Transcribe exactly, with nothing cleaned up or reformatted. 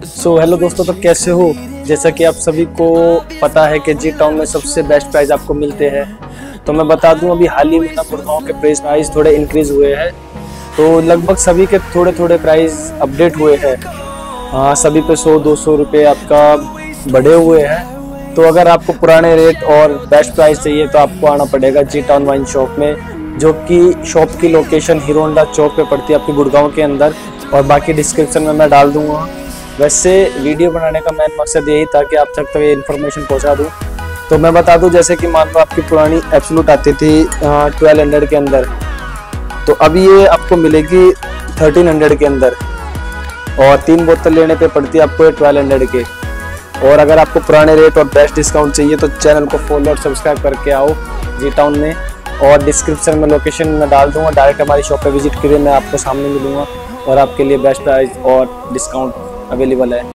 So hello दोस्तों, तो कैसे हो। जैसा कि आप सभी को पता है कि जी टाउन में सबसे बेस्ट प्राइस आपको मिलते हैं। तो मैं बता दूं, अभी हाल ही में ना गुड़गांव के प्राइस प्राइस थोड़े इंक्रीज हुए हैं। तो लगभग सभी के थोड़े थोड़े प्राइस अपडेट हुए हैं। हाँ, सभी पे सौ दो सौ रुपये आपका बढ़े हुए हैं। तो अगर आपको पुराने रेट और बेस्ट प्राइस चाहिए तो आपको आना पड़ेगा जी टाउन वाइन शॉप में, जो कि शॉप की लोकेशन हीरो होंडा चौक पे पड़ती है आपके गुड़गांव के अंदर। और बाकी डिस्क्रिप्शन में मैं डाल दूंगा। वैसे वीडियो बनाने का मेन मकसद यही था कि आप तक तो ये इन्फॉर्मेशन पहुंचा दूं। तो मैं बता दूं, जैसे कि मान लो आपकी पुरानी एब्सोल्यूट आती थी ट्वेल्व हंड्रेड के अंदर, तो अभी ये आपको मिलेगी थर्टीन हंड्रेड के अंदर। और तीन बोतल लेने पे पड़ती है आपको ट्वेल्व हंड्रेड के। और अगर आपको पुराने रेट और बेस्ट डिस्काउंट चाहिए तो चैनल को फॉलो और सब्सक्राइब करके आओ जी टाउन में। और डिस्क्रिप्शन में लोकेशन में डाल दूंगा, डायरेक्ट हमारी शॉप पे विजिट करिए, मैं आपको सामने मिलूंगा और आपके लिए बेस्ट प्राइस और डिस्काउंट अवेलेबल है।